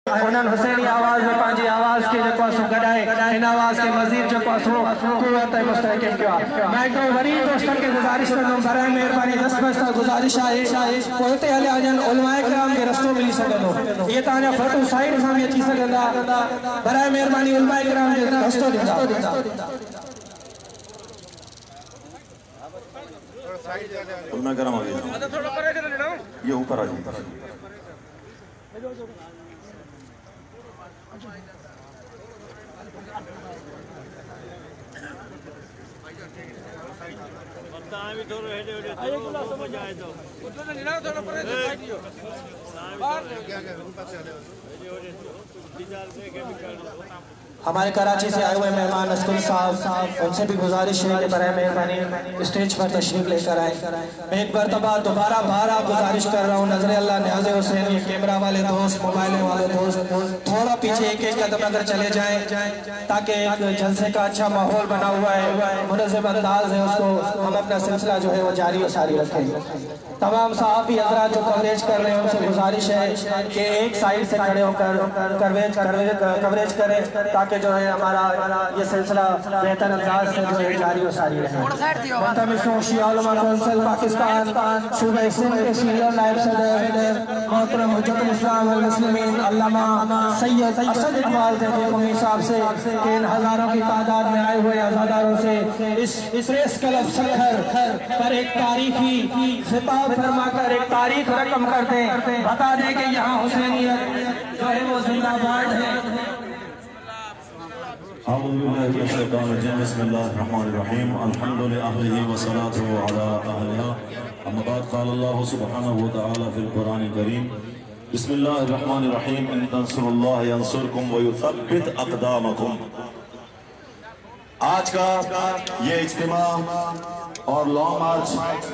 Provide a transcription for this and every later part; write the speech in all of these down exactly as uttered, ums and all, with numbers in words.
उन्हनि हुसैनी आवाज़ में पंहिंजी आवाज़ खे जेको आहे सो गॾाए हिन आवाज़ खे मज़ीद जेको आहे सो क़ुव्वत ऐं मुस्तहकम कयो आहे। मां हिकिड़ो वरी दोस्तनि खे गुज़ारिश कंदुमि, बराए महिरबानी दस बस सां गुज़ारिश आहे पोइ हिते हलिया वञनि, उलमाए किराम खे रस्तो मिली सघंदो, इहे तव्हांजा फोटो साइड सां बि अची सघंदा, बराए महिरबानी उलमाए किराम खे रस्तो ॾींदा। उलमाए किराम आ गया, ये ऊपर आ जाइए। हमारे कराची से आए हुए मेहमान अस्कुल साहब, उनसे भी गुजारिश है कि बराए मेहरबानी स्टेज पर तशरीफ लेकर आए। मैं एक मरतबा दोबारा बार आप गुजारिश कर रहा हूँ, नजर अल्लाह न्याज़े हुसैन, ये कैमरा वाले दोस्त, मोबाइल वाले दोस्त थोड़ा पीछे एक एक कदम अगर चले जाएं ताकि एक जलसे का अच्छा माहौल बना हुआ है, मुनज़्ज़म अंदाज है, उसको हम अपना सिलसिला जो है वो जारी और सारी रखें। तमाम साहबी हज़रात जो कवरेज कर रहे हैं उनसे गुजारिश है कि एक साइड से खड़े होकर कवरेज कवरेज करें ताकि जो है हमारा ये सिलसिला बेहतर अंदाज से जो है जारी और सारी रहे। मुंतमिसों शिया उलमा कौंसिल पाकिस्तान सूबे सिंध के सीनियर नायब सदर मोहतरम हुज्जतुल इस्लाम वल मुस्लिमीन अल्लामा सैयद असद इकबाल ज़ैदी साहब से कि इन हज़ारों की तादाद में आए हुए अज़ादारों से इस प्रेस क्लब सखर पर एक तारीखी खिताब फरमाकर एक तारीख रकम कर दें, बता दें कि यहाँ हुसैनियत जो है वो जिंदाबाद है। बिस्मिल्लाहिर्रहमानिर्रहीम अल्हम्दुलिल्लाहि वस्सलातु अला अहलिहा अम्मा बाद क़ाल अल्लाहु सुब्हानहु व तआला फिल कुरानिल करीम बिस्मिल्लाहिर्रहमानिर्रहीम इन तंसुरुल्लाह यंसुरकुम व युथब्बित अक़दामकुम। आज का ये इज्तिमा और लॉन्ग मार्च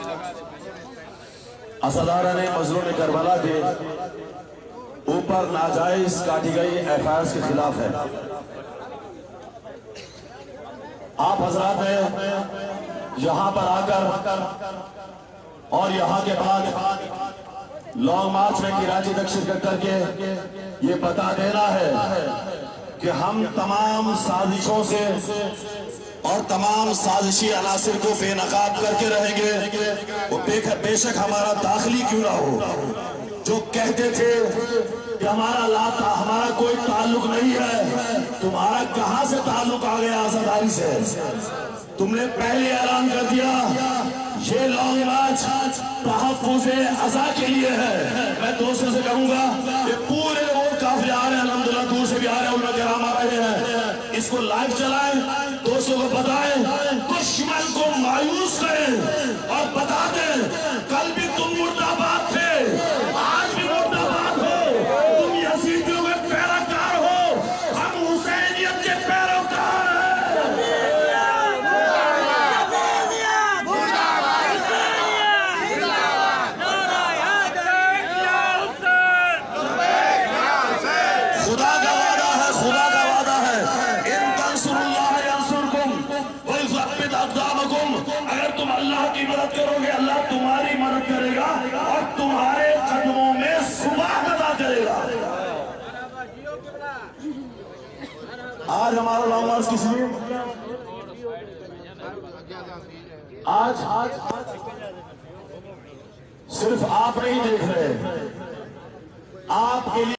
असदारा ने मजलूम करबला के ऊपर नाजायज काटी गई एफ आई आर के खिलाफ है। आप हजरात ने यहाँ पर आकर और यहाँ के बाद लॉन्ग मार्च में कराची तक शिरकत करके ये बता देना है कि हम तमाम साजिशों से और तमाम साजिशी अनासिर को बेनकाब करके रहेंगे। वो बेशक हमारा दाखिली क्यों ना हो, जो कहते थे कि हमारा लाता हमारा कोई ताल्लुक नहीं है, तुम्हारा कहां से ताल्लुक आ गया आजादारी से? तुमने पहले ऐलान कर दिया ये लॉन्ग मार्च तहफ़्फ़ुज़े अज़ा के लिए है। मैं दोस्तों से कहूंगा कि पूरे वो काफिले आ रहे हैं, अल्हम्दुलिल्लाह दूर से भी आ रहे हैं, उलमा किराम आ रहे हैं, इसको लाइव चलाएं, दोस्तों को बताएं, दुश्मन को मायूस करें और बता दें कल भी तुम मुर्दाबाद थे, आज भी मुर्दाबाद हो, तुम यजीदियों के पैरोकार हो, हम हुसैनियत के पैरोकार हैं। खुदा का वादा है, खुदा का वादा है, इन तंसुरुल्लाह यंसुरकुम व युथब्बित अक़दामकुम। अगर तुम अल्लाह की मदद करोगे, अल्लाह तुम्हारी मदद करेगा और तुम्हारे कदमों में सुबह अदा करेगा। आज हमारा लॉन्ग मार्च किस लिए? आज आज सिर्फ आप नहीं देख रहे, आपके लिए